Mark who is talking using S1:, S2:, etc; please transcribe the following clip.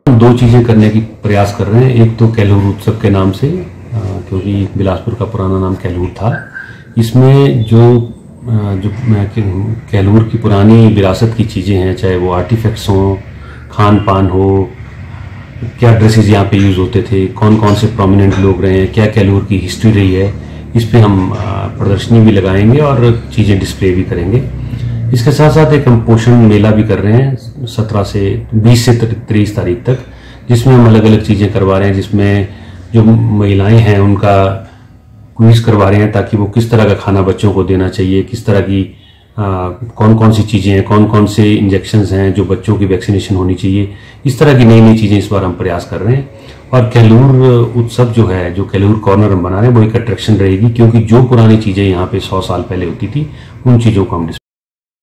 S1: हम दो चीज़ें करने की प्रयास कर रहे हैं। एक तो कैलूर उत्सव के नाम से, क्योंकि बिलासपुर का पुराना नाम कैलूर था। इसमें जो कैलूर की पुरानी विरासत की चीज़ें हैं, चाहे वो आर्टिफैक्ट्स हों, खान पान हो, क्या ड्रेसेस यहाँ पे यूज़ होते थे, कौन कौन से प्रोमिनेंट लोग रहे हैं, क्या कैलूर की हिस्ट्री रही है, इस पे हम प्रदर्शनी भी लगाएंगे और चीज़ें डिस्प्ले भी करेंगे। इसके साथ साथ एक हम पोषण मेला भी कर रहे हैं 17 से 20 से 23 तारीख तक, जिसमें हम अलग अलग चीज़ें करवा रहे हैं, जिसमें जो महिलाएं हैं उनका क्विज करवा रहे हैं ताकि वो किस तरह का खाना बच्चों को देना चाहिए, किस तरह की कौन कौन सी चीज़ें हैं, कौन कौन से इंजेक्शंस हैं जो बच्चों की वैक्सीनेशन होनी चाहिए। इस तरह की नई नई चीज़ें इस बार हम प्रयास कर रहे हैं। और कैलूर उत्सव जो है, जो कैलूर कॉर्नर हम बना रहे हैं, वो एक अट्रैक्शन रहेगी, क्योंकि जो पुरानी चीज़ें यहाँ पे 100 साल पहले होती थी उन चीज़ों को हम